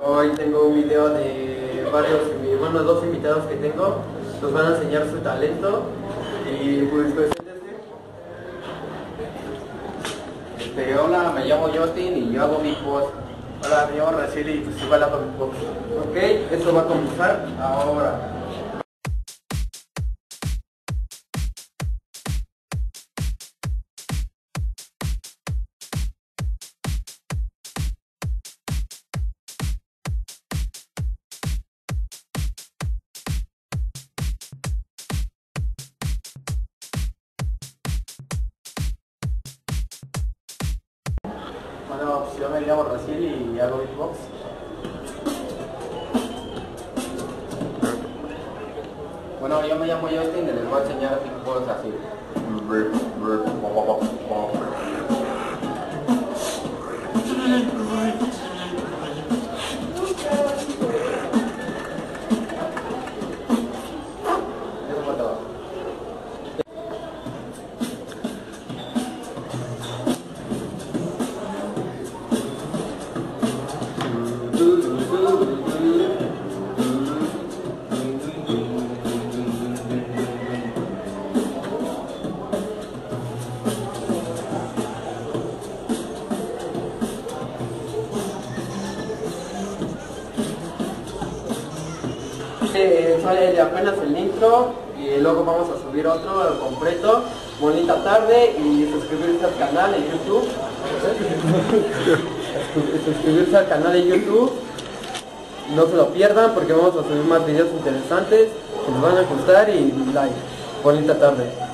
Hoy tengo un video de bueno, dos invitados que tengo. Nos van a enseñar su talento y pues preséntense. Hola, me llamo Justin y yo hago beatbox. Hola, me llamo Raciel y pues igual hago beatbox. Ok, esto va a comenzar ahora. Bueno, pues yo me llamo Raciel y hago beatbox. Bueno, yo me llamo Justin y les voy a enseñar beatbox así. Eso fue todo. Sale apenas el intro y luego vamos a subir otro completo. Bonita tarde y suscribirse al canal de YouTube. Suscribirse al canal de YouTube. No se lo pierdan porque vamos a subir más videos interesantes que les van a gustar y like. Bonita tarde.